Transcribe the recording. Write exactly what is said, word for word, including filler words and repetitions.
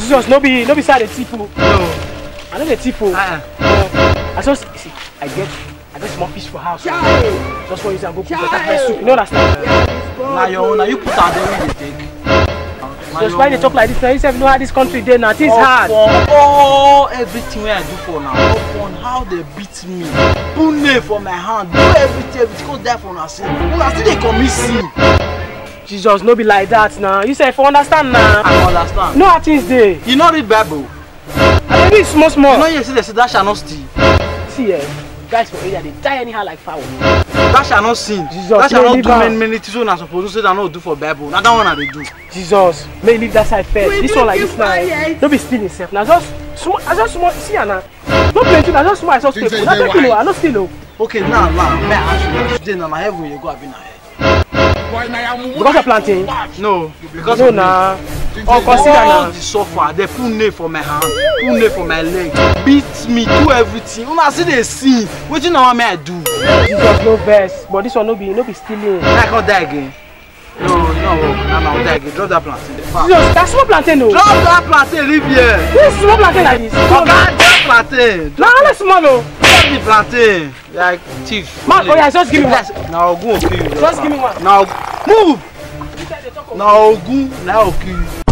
Jesus, no be no be side the tipo. No. I know the tipo. Uh-uh. Uh, I just see, I get I get small fish for house. Just for you to go cook better pepper soup. You know understand? Now you now you put out there with the take. Just why they talk like this now? You say know how this country dey now. Things hard. For all everything wey I do for now, upon how they beat me, put nail for my hand, do everything, everything go die for una sin. Una still dey commit sin. Jesus, no be like that now. You say for understand now. I understand. No how things dey. You no read Bible. I dey read small small. You know you see they say that shall not steal. See eh, guys for area they die anyhow like fowl. That shall not sin. Jesus, that shall not do am. many many things wey una suppose to say that no do for Bible. Na that one I dey do. Jesus, may you leave that side first. This one like this now. Don't be stealing self. Now just small, I just small. See now. Don't plenty. Now just small. I just stay. Not taking no. I not steal. Okay, now now may I ask you today now na heaven you go abi na hell? Because of planting? No, because no of nah. Oh, consider now. The suffer, they put nail for my hand, put nail for my leg, beat me, do everything. Una see they see. What you know what I do? Jesus no best, but this one no be no be stealing. I can't die again. No, no, no, no, die again. Drop that plantain. Jesus, that's small plantain no. Drop that plantain, leave here. This is small plantain like this. Oh God, drop plantain. No, let's small no. Drop the plantain. Like thief. Man, oh yeah, just give me one. Now go kill you. Just give me one. Now move. Now go, now kill you.